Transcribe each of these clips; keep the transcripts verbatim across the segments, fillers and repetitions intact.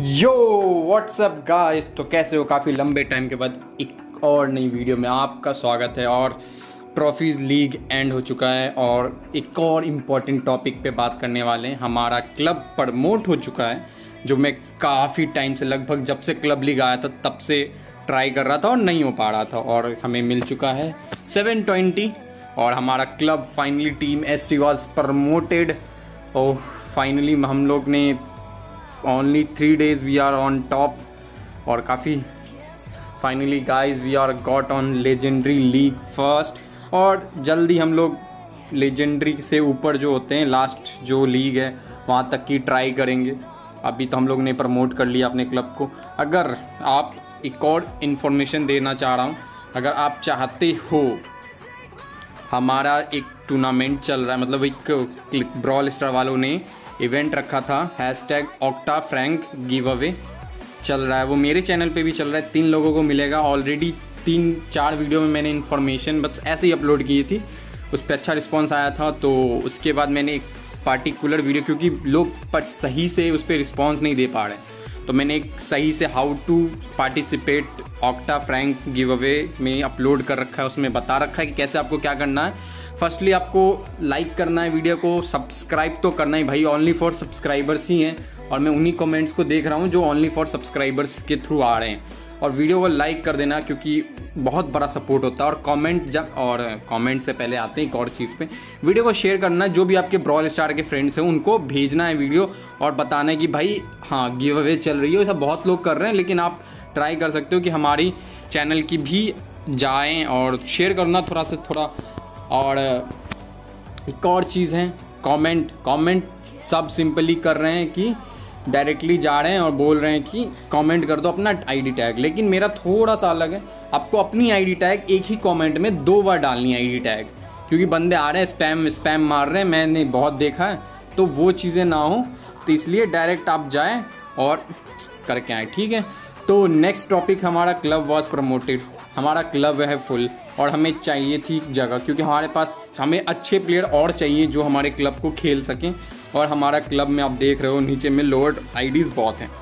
यो WhatsApp guys, तो कैसे हो? काफ़ी लंबे टाइम के बाद एक और नई वीडियो में आपका स्वागत है। और ट्रॉफीज लीग एंड हो चुका है और एक और इम्पॉर्टेंट टॉपिक पे बात करने वाले हैं। हमारा क्लब प्रमोट हो चुका है, जो मैं काफ़ी टाइम से, लगभग जब से क्लब लीग आया था तब से ट्राई कर रहा था और नहीं हो पा रहा था, और हमें मिल चुका है सेवन ट्वेंटी और हमारा club finally team S T was promoted. और फाइनली हम लोग ने only three days we are on top, और काफ़ी finally guys we are got on legendary league first, और जल्दी हम लोग लेजेंडरी से ऊपर जो होते हैं लास्ट जो लीग है वहाँ तक की ट्राई करेंगे। अभी तो हम लोग ने प्रमोट कर लिया अपने क्लब को। अगर आप एक और इन्फॉर्मेशन देना चाह रहा हूँ, अगर आप चाहते हो, हमारा एक टूर्नामेंट चल रहा है, मतलब एक ब्रॉल स्टार वालों ने इवेंट रखा था, hashtag octa frank give away चल रहा है। वो मेरे चैनल पे भी चल रहा है, तीन लोगों को मिलेगा। ऑलरेडी तीन चार वीडियो में मैंने इन्फॉर्मेशन बस ऐसे ही अपलोड की थी, उस पर अच्छा रिस्पांस आया था। तो उसके बाद मैंने एक पार्टिकुलर वीडियो, क्योंकि लोग पर सही से उस पर रिस्पॉन्स नहीं दे पा रहे, तो मैंने एक सही से how to participate octa frank give away में अपलोड कर रखा है। उसमें बता रखा है कि कैसे आपको क्या करना है। फर्स्टली आपको लाइक करना है वीडियो को, सब्सक्राइब तो करना ही भाई, ओनली फॉर सब्सक्राइबर्स ही हैं, और मैं उन्हीं कमेंट्स को देख रहा हूँ जो ओनली फॉर सब्सक्राइबर्स के थ्रू आ रहे हैं। और वीडियो को लाइक कर देना, क्योंकि बहुत बड़ा सपोर्ट होता है। और कमेंट जब और कमेंट से पहले आते हैं एक और चीज़ पे, वीडियो को शेयर करना, जो भी आपके ब्रॉल स्टार के फ्रेंड्स हैं उनको भेजना है वीडियो, और बताना है कि भाई हाँ गिव अवे चल रही है। ऐसा बहुत लोग कर रहे हैं, लेकिन आप ट्राई कर सकते हो कि हमारी चैनल की भी जाएं और शेयर करना थोड़ा सा थोड़ा। और एक और चीज़ है, कमेंट कमेंट सब सिंपली कर रहे हैं कि डायरेक्टली जा रहे हैं और बोल रहे हैं कि कमेंट कर दो अपना आईडी टैग, लेकिन मेरा थोड़ा सा अलग है। आपको अपनी आईडी टैग एक ही कमेंट में दो बार डालनी है आईडी टैग, क्योंकि बंदे आ रहे हैं स्पैम स्पैम मार रहे हैं, मैंने बहुत देखा है, तो वो चीज़ें ना हो, तो इसलिए डायरेक्ट आप जाएं और करके आए, ठीक है। तो नेक्स्ट टॉपिक, हमारा क्लब वॉज प्रमोटेड। हमारा क्लब है फुल, और हमें चाहिए थी जगह, क्योंकि हमारे पास हमें अच्छे प्लेयर और चाहिए जो हमारे क्लब को खेल सकें। और हमारा क्लब में आप देख रहे हो नीचे में लोड आईडीज़ बहुत हैं।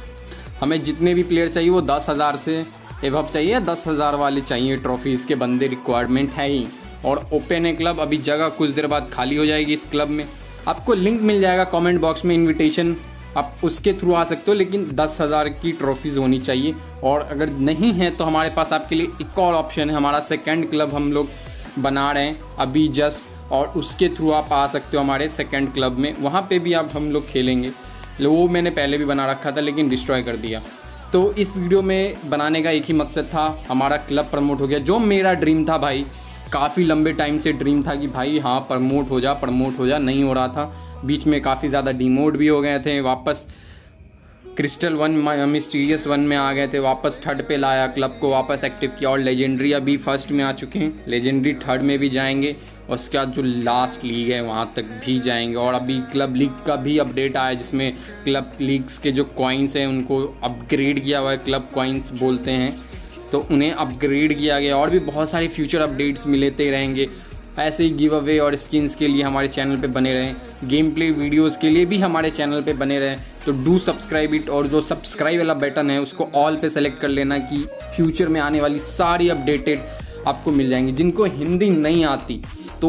हमें जितने भी प्लेयर चाहिए वो दस हज़ार से एवब चाहिए, दस हज़ार वाले चाहिए ट्रॉफीज़ के बंदे, रिक्वायरमेंट है ही। और ओपन है क्लब, अभी जगह कुछ देर बाद खाली हो जाएगी इस क्लब में। आपको लिंक मिल जाएगा कमेंट बॉक्स में, इन्विटेशन, आप उसके थ्रू आ सकते हो, लेकिन दस हज़ार की ट्रॉफीज़ होनी चाहिए। और अगर नहीं है तो हमारे पास आपके लिए एक और ऑप्शन है, हमारा सेकंड क्लब हम लोग बना रहे हैं अभी जस्ट, और उसके थ्रू आप आ सकते हो हमारे सेकंड क्लब में, वहाँ पे भी आप हम लोग खेलेंगे। वो मैंने पहले भी बना रखा था लेकिन डिस्ट्रॉय कर दिया। तो इस वीडियो में बनाने का एक ही मकसद था, हमारा क्लब प्रमोट हो गया, जो मेरा ड्रीम था भाई, काफ़ी लंबे टाइम से ड्रीम था कि भाई हाँ प्रमोट हो जा प्रमोट हो जा, नहीं हो रहा था। बीच में काफ़ी ज़्यादा डिमोड भी हो गए थे, वापस क्रिस्टल वन मिस्टीरियस वन में आ गए थे, वापस थर्ड पे लाया क्लब को, वापस एक्टिव किया, और लेजेंडरी अभी फर्स्ट में आ चुके हैं, लेजेंडरी थर्ड में भी जाएंगे, और उसके बाद जो लास्ट लीग है वहाँ तक भी जाएंगे। और अभी क्लब लीग का भी अपडेट आया, जिसमें क्लब लीग्स के जो कॉइन्स हैं उनको अपग्रेड किया हुआ है, क्लब कॉइन्स बोलते हैं, तो उन्हें अपग्रेड किया गया। और भी बहुत सारे फ्यूचर अपडेट्स मिलते रहेंगे। ऐसे ही गिव अवे और स्किन्स के लिए हमारे चैनल पे बने रहें, गेम प्ले वीडियोज़ के लिए भी हमारे चैनल पे बने रहें। तो डू सब्सक्राइब इट, और जो सब्सक्राइब वाला बटन है उसको ऑल पे सेलेक्ट कर लेना, कि फ्यूचर में आने वाली सारी अपडेटेड आपको मिल जाएंगी। जिनको हिंदी नहीं आती तो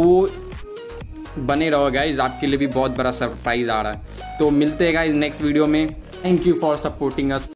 बने रहो गाइज, आपके लिए भी बहुत बड़ा सरप्राइज आ रहा है। तो मिलते हैं गाइज नेक्स्ट वीडियो में। Thank you for supporting us.